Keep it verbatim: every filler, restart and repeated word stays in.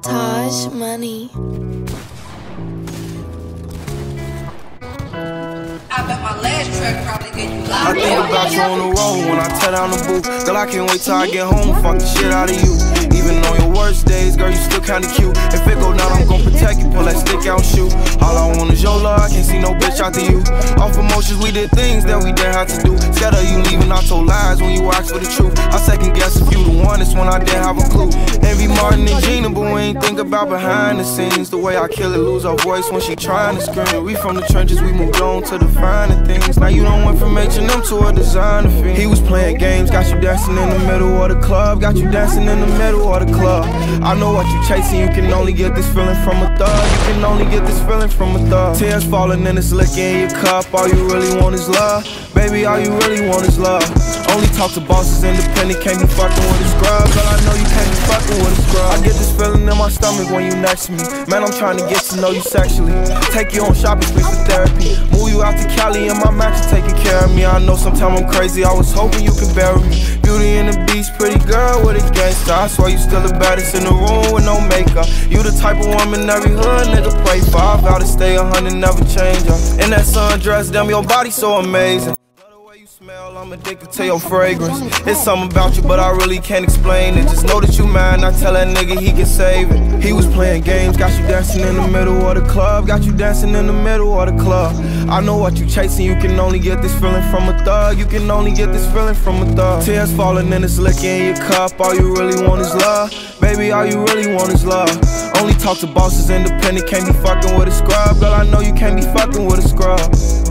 Taj Money. I bet my last track probably get you loud. I think about you on the road when I tear down the booth. Girl, I can't wait till I get home and fuck the shit out of you. Even on your worst days, girl, you still kinda cute. If it go down, I'm gon' protect you, pull that stick out and shoot. All I want is your love, I can't see no bitch after you. Off emotions, we did things that we didn't have to do. Scared of you leaving, I told lies when you asked for the truth. I second guess if you the one, it's when I didn't have a clue. Envy Martin and Gina, but we ain't think about behind the scenes. The way I kill it, lose our voice when she trying to scream. We from the trenches, we moved on to the finer things. Now you done went from H and M to a designer fiend. He was playing games, got you dancing in the middle of the club. Got you dancing in the middle of the club. I know what you chasing, you can only get this feeling from a thug. You can only get this feeling from a thug. Tears falling and it's licking in your cup. All you really want is love. Baby, all you really want is love. Only talk to bosses, independent, can't be fucking with a scrub. Girl, I know you can't be fucking with a scrub. I get this feeling in my stomach when you next to me. Man, I'm trying to get to know you sexually. Take you on shopping sprees for therapy. Move you out to Cali and my mattress taking care of me. I know sometimes I'm crazy, I was hoping you could bury me. Beauty and the Beast, pretty girl with a gangster. I swear you still the baddest in the room with no makeup. You the type of woman every hood nigga pray for. I vow to stay a hundred, never change up. In that sundress, damn, your body so amazing. Smell, I'm addicted to your fragrance. It's something about you, but I really can't explain it. Just know that you mine, I tell that nigga he can save it. He was playing games, got you dancing in the middle of the club. Got you dancing in the middle of the club. I know what you chasing, you can only get this feeling from a thug. You can only get this feeling from a thug. Tears falling and it's licking in your cup. All you really want is love. Baby, all you really want is love. Only talk to bosses, independent, can't be fucking with a scrub. Girl, I know you can't be fucking with a scrub.